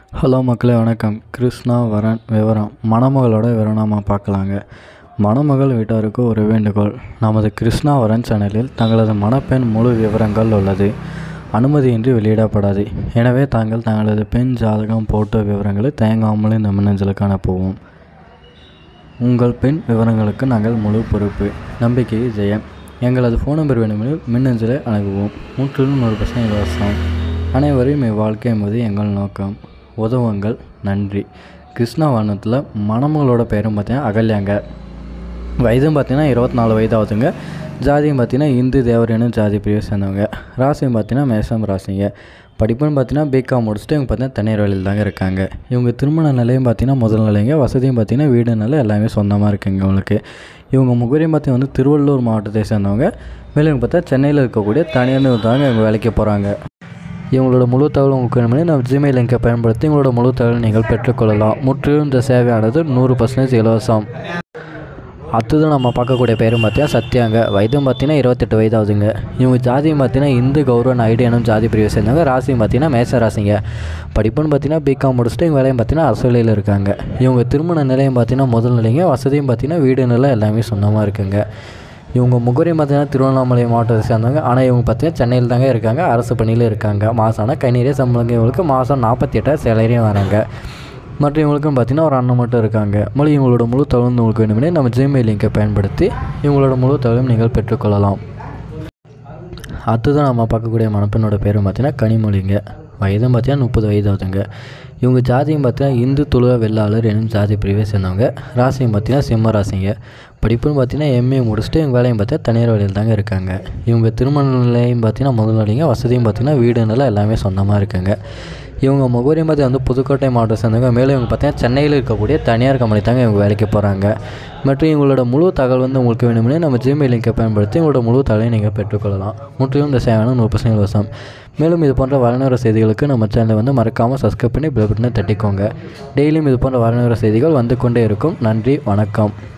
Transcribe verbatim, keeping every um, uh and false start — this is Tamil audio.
ஹலோ மக்களே, வணக்கம். கிருஷ்ணா வரன் விவரம். மணமகளோட விவரம் நாம் பார்க்கலாங்க. மணமகள் வீட்டாருக்கு ஒரு வேண்டுகோள். நமது கிருஷ்ணா வரன் சேனலில் தங்களது மணப்பெண் முழு விவரங்கள் உள்ளது. அனுமதியின்றி வெளியிடப்படாது. எனவே தாங்கள் தங்களது பெண் ஜாதகம் போட்டோ விவரங்களை தயங்காமல் இந்த மின்னஞ்சலுக்கு அனுப்புவோம். உங்கள் பெண் விவரங்களுக்கு நாங்கள் முழு பொறுப்பு. நம்பிக்கை ஜெயம். எங்களது ஃபோன் நம்பர் வேண்டுமெனில் மின்னஞ்சலை அணுகுவோம். முற்றிலும் நூறு பர்சன்ட் இலவசம். அனைவரையும் இவ்வாழ்க்கை என்பது எங்கள் நோக்கம். உதவுங்கள். நன்றி. கிருஷ்ணா வனத்தில் மணமகளோட பேரும் பார்த்தீங்கன்னா அகல்யாங்க. வயதும் பார்த்தீங்கன்னா இருபத்தி நாலு வயது ஆகுதுங்க. ஜாதியும் பார்த்தீங்கன்னா இந்து தேவரேனும் ஜாதி பிரிவை சேர்ந்தவங்க. ராசியும் பார்த்தீங்கன்னா மேசம் ராசிங்க. படிப்புன்னு பார்த்தீங்கன்னா பிகாம் முடிச்சுட்டு இவங்க பார்த்தீங்கன்னா தனியார் வேலையில் தாங்க இருக்காங்க. இவங்க திருமண நிலையம் பார்த்தீங்கன்னா முதல் நிலைங்க. வசதியும் பார்த்தீங்கன்னா வீடு நிலை எல்லாமே சொந்தமாக இருக்குங்க இவங்களுக்கு. இவங்க முகரையும் பார்த்தீங்கன்னா வந்து திருவள்ளூர் மாவட்டத்தை சேர்ந்தவங்க. மேலும் இவங்க பார்த்தா சென்னையில் இருக்கக்கூடிய தனியார் தாங்க இவங்க வேலைக்கு போகிறாங்க. இவங்களோட முழு தகவல் உங்களுக்கு வேணுமே நம்ம ஜிமெயில் லிங்கை பயன்படுத்தி உங்களோட முழு தகவல் நீங்கள் பெற்றுக்கொள்ளலாம். முற்றிலும் இந்த சேவையானது நூறு பர்சன்டேஜ் இலவசம். அடுத்தது நம்ம பார்க்கக்கூடிய பேரும் பார்த்தீங்கன்னா சத்யாங்க. வயதும் பார்த்தீங்கன்னா இருபத்தெட்டு வயது ஆகுதுங்க. இவங்க ஜாதியும் பார்த்தீங்கன்னா இந்து கௌரவன் ஐடியனும் ஜாதி பிரிவை சேர்ந்தவங்க. ராசியும் பார்த்தீங்கன்னா மேச ராசிங்க. படிப்புன்னு பார்த்தீங்கன்னா பிகாம் முடிச்சுட்டு இவங்க வேலையும் பார்த்தீங்கன்னா அரசுலையில் இருக்காங்க. இவங்க திருமண நிலையம் பார்த்தீங்கன்னா முதல் நிலைங்க. வசதியும் பார்த்தீங்கன்னா வீடு நிலை எல்லாமே சொந்தமாக இருக்குங்க. இவங்க முகரையும் பார்த்தீங்கன்னா திருவண்ணாமலை மாவட்டத்தை சேர்ந்தவங்க. ஆனால் இவங்க பார்த்தீங்கன்னா சென்னையில் தாங்க இருக்காங்க. அரசு பணியில் இருக்காங்க. மாதம் ஆனால் கை நிறைய சம்பளங்க. இவங்களுக்கு மாதம் நாற்பத்தி எட்டாயிரம் சேலரியும் வராங்க. மற்றும் இவங்களுக்கும் பார்த்தீங்கன்னா ஒரு அண்ணன் மட்டும் இருக்காங்க. மொழி இவங்களோட முழு தகவல் உங்களுக்கு வேணுமே நம்ம ஜிமெயில் லிங்கை பயன்படுத்தி இவங்களோட முழு தகவலும் நீங்கள் பெற்றுக்கொள்ளலாம். அடுத்ததான் நம்ம பார்க்கக்கூடிய மணப்பெண்ணோட பேரும் பார்த்தீங்கன்னா கனிமொழிங்க. வயதும் பார்த்தீங்கன்னா முப்பது வயது ஆகுதுங்க. இவங்க ஜாதியும் பார்த்தீங்கன்னா இந்து துளுவ வெள்ளாளர் என்னும் ஜாதி பிரிவை சேர்ந்தவங்க. ராசியும் பார்த்தீங்கன்னா சிம்ம ராசிங்க. படிப்புன்னு பார்த்தீங்கன்னா எம்ஏ முடிச்சுட்டு இவங்க வேலையும் பார்த்தீங்கன்னா தனியார் வேலையில் தாங்க இருக்காங்க. இவங்க திருமண நிலையம் பார்த்தீங்கன்னா முதல் நிலைங்க. வசதியும் பார்த்தீங்கன்னா வீடு நிலை எல்லாமே சொந்தமாக இருக்குங்க. இவங்க முகவரியும் பார்த்து வந்து புதுக்கோட்டை மாவட்டம் சேர்ந்தவங்க. மேலும் இவங்க பார்த்தீங்கன்னா சென்னையில் இருக்கக்கூடிய தனியார் கம்பெனி தாங்க இவங்க வேலைக்கு போகிறாங்க. மற்றும் இவங்களோட முழு தகவல் வந்து உங்களுக்கு வேணும்னே நம்ம ஜிமெயில் லிங்கை பயன்படுத்தி உங்களோட முழு தகவலை நீங்கள் பெற்றுக்கொள்ளலாம். முற்றிலும் இந்த சேவையான நூறு பர்சன்ட் இலவசம். மேலும் இது போன்ற வரலாறு செய்திகளுக்கு நம்ம சேனலை வந்து மறக்காமல் சப்ஸ்கிரைப் பண்ணி பெல் பட்டனை தட்டிக்கோங்க. டெய்லியும் இது போன்ற வரலாறு செய்திகள் வந்து கொண்டே இருக்கும். நன்றி, வணக்கம்.